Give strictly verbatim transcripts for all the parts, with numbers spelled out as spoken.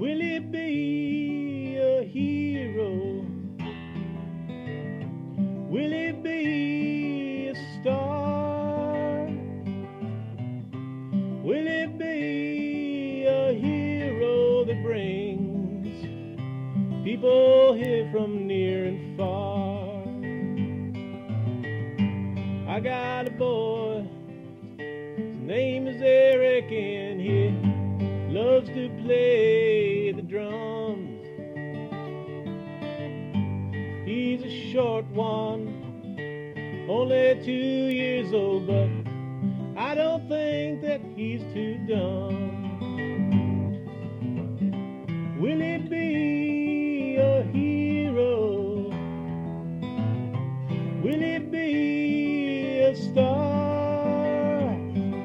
Willie Bee, a hero? Willie Bee, a star? Willie Bee, a hero that brings people here from near and far? I got a boy, his name is Erik, and he loves to play the drums. He's a short one, only two years old, but I don't think that he's too dumb. Willie Bee, a hero? Willie Bee, a star?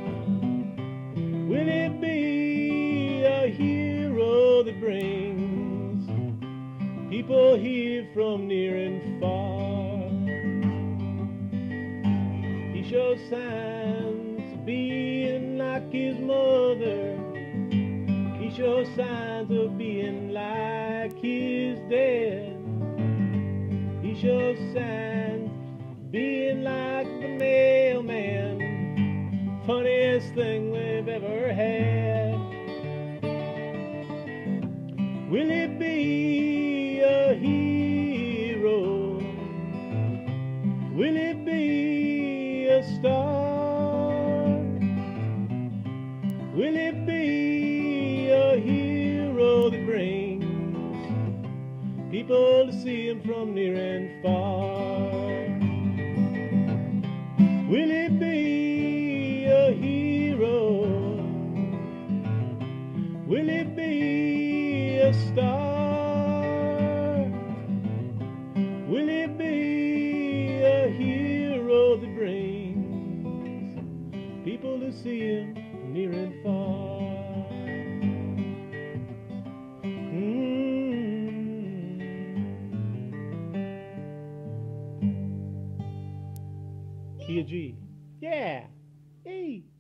Willie Bee, a hero that brings people here from near and far? He shows signs of being like his mother. He shows signs of being like his dad. He shows signs of being like the mailman. Funniest thing we've ever had. Willie Bee, a hero? Willie Bee, a star? Willie Bee, a hero that brings people to see him from near and far? Willie Bee, a hero? Willie Bee, a star? Willie Bee, a hero that brings people to see him from near and far? Mm. Key of G. Yeah. Hey.